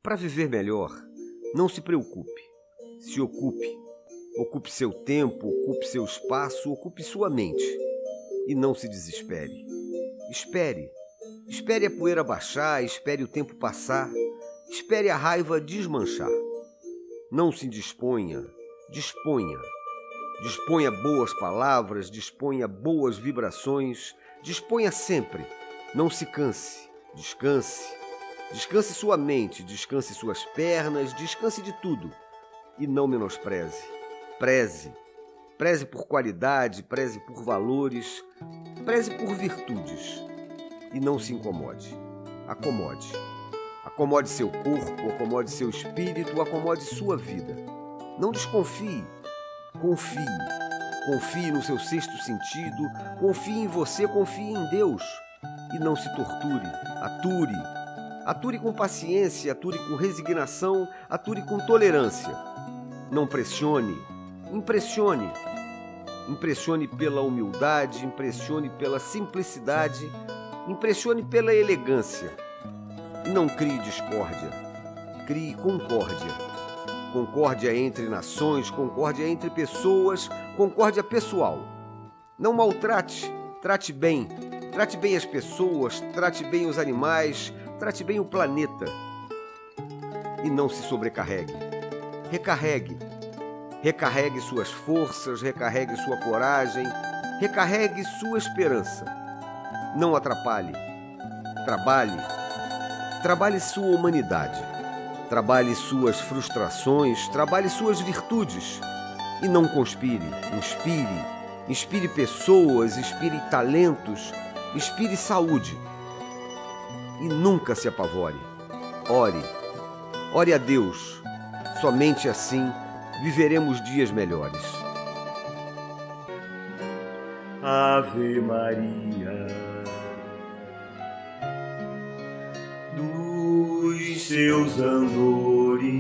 Para viver melhor, não se preocupe, se ocupe. Ocupe seu tempo, ocupe seu espaço, ocupe sua mente. E não se desespere. Espere. Espere a poeira baixar, espere o tempo passar, espere a raiva desmanchar. Não se disponha, disponha. Disponha boas palavras, disponha boas vibrações, disponha sempre. Não se canse, descanse. Descanse sua mente, descanse suas pernas, descanse de tudo. E não menospreze. Preze. Preze por qualidade, preze por valores, preze por virtudes. E não se incomode. Acomode. Acomode seu corpo, acomode seu espírito, acomode sua vida. Não desconfie. Confie. Confie no seu sexto sentido, confie em você, confie em Deus. E não se torture. Ature. Ature com paciência, ature com resignação, ature com tolerância. Não pressione. Impressione. Impressione pela humildade, impressione pela simplicidade, impressione pela elegância. E não crie discórdia, crie concórdia. Concórdia entre nações, concórdia entre pessoas, concórdia pessoal. Não maltrate, trate bem as pessoas, trate bem os animais, trate bem o planeta. E não se sobrecarregue. Recarregue. Recarregue suas forças, recarregue sua coragem, recarregue sua esperança. Não atrapalhe. Trabalhe. Trabalhe sua humanidade. Trabalhe suas frustrações, trabalhe suas virtudes. E não conspire. Inspire. Inspire pessoas, inspire talentos, inspire saúde. E nunca se apavore. Ore. Ore a Deus. Somente assim viveremos dias melhores. Ave Maria, dos seus andores,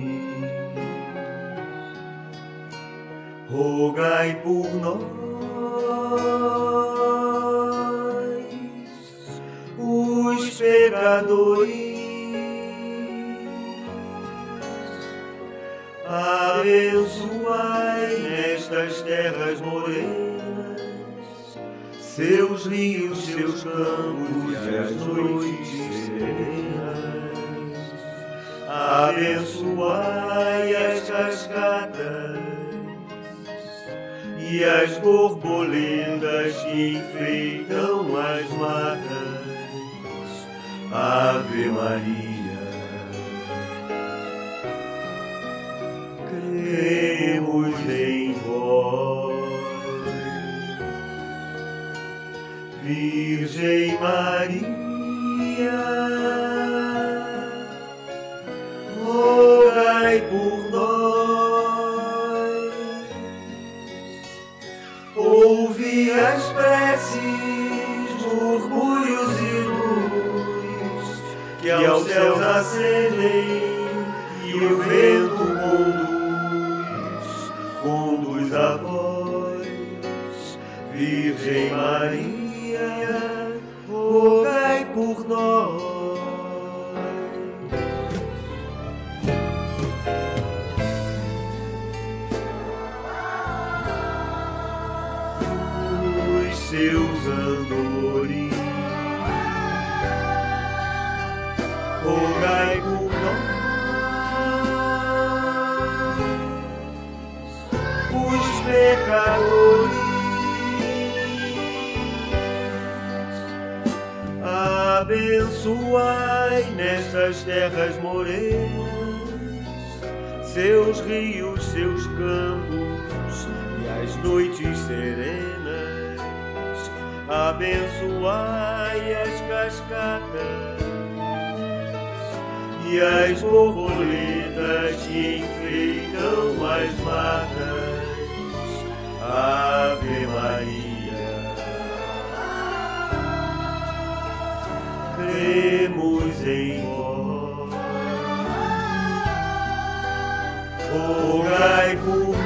rogai por nós, os pecadores. Abençoai nestas terras morenas seus rios, seus campos e as noites serenas. Abençoai as cascatas e as borboletas que enfeitam as matas. Ave Maria, cremos em vós, Virgem Maria, rogai por nós, ouvi as preces, murmúrios e luz que aos céus acendem e o vento conduz a vós, Virgem Maria, rogai por nós. Os seus andores, rogai por nós. Pecadores, abençoai nestas terras morenas seus rios, seus campos e as noites serenas. Abençoai as cascatas e as borboletas que enfeitam as matas. Ave Maria, cremos em vós, rogai por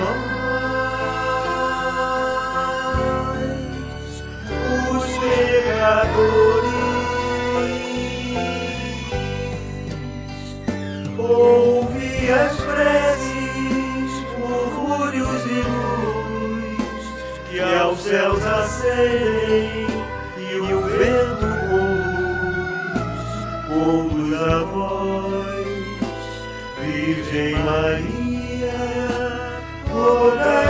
nós, os pecadores. ouve as preces, murmúrios e luz, que aos céus acendem, e o vento conduz a voz, Virgem Maria, rogai